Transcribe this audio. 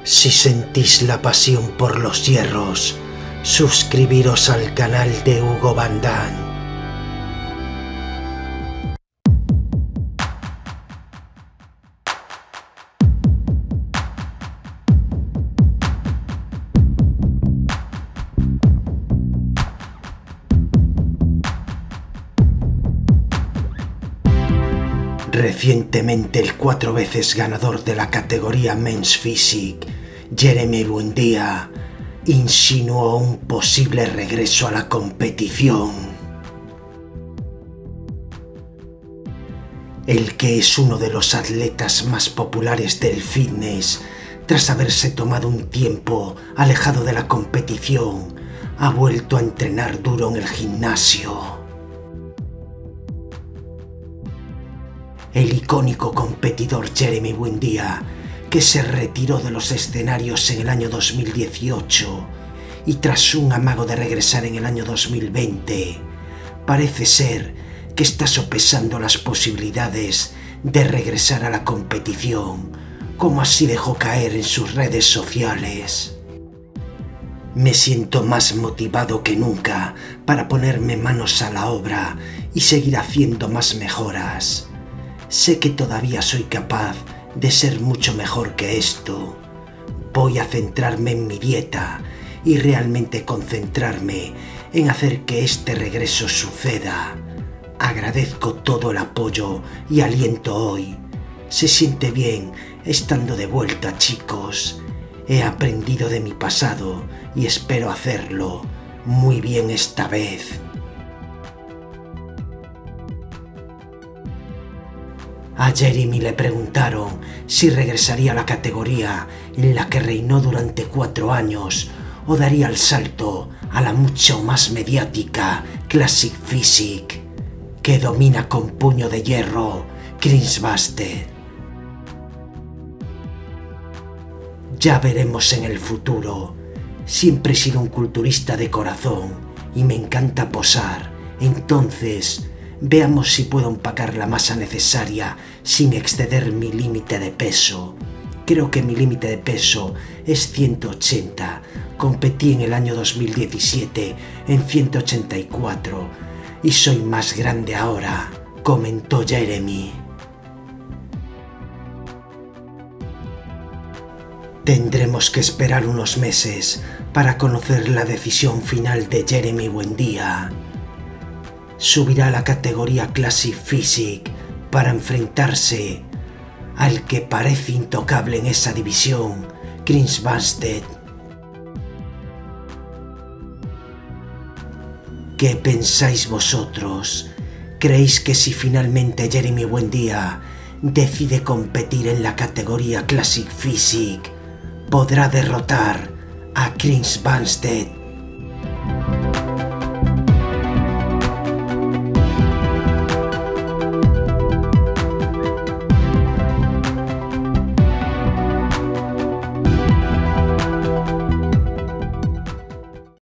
Si sentís la pasión por los hierros, suscribiros al canal de Hugo Van Damme. Recientemente el 4 veces ganador de la categoría Men's Physique, Jeremy Buendia, insinuó un posible regreso a la competición. El que es uno de los atletas más populares del fitness, tras haberse tomado un tiempo alejado de la competición, ha vuelto a entrenar duro en el gimnasio. El icónico competidor Jeremy Buendia, que se retiró de los escenarios en el año 2018 y tras un amago de regresar en el año 2020, parece ser que está sopesando las posibilidades de regresar a la competición, como así dejó caer en sus redes sociales. Me siento más motivado que nunca para ponerme manos a la obra y seguir haciendo más mejoras. Sé que todavía soy capaz de ser mucho mejor que esto. Voy a centrarme en mi dieta y realmente concentrarme en hacer que este regreso suceda. Agradezco todo el apoyo y aliento hoy. Se siente bien estando de vuelta, chicos. He aprendido de mi pasado y espero hacerlo muy bien esta vez. A Jeremy le preguntaron si regresaría a la categoría en la que reinó durante 4 años o daría el salto a la mucho más mediática Classic Physique, que domina con puño de hierro Chris Bumstead. Ya veremos en el futuro. Siempre he sido un culturista de corazón y me encanta posar, entonces veamos si puedo empacar la masa necesaria sin exceder mi límite de peso. Creo que mi límite de peso es 180. Competí en el año 2017 en 184 y soy más grande ahora, comentó Jeremy. Tendremos que esperar unos meses para conocer la decisión final de Jeremy Buendia. Subirá a la categoría Classic Physique para enfrentarse al que parece intocable en esa división, Chris Bumstead. ¿Qué pensáis vosotros? ¿Creéis que si finalmente Jeremy Buendia decide competir en la categoría Classic Physique, podrá derrotar a Chris Bumstead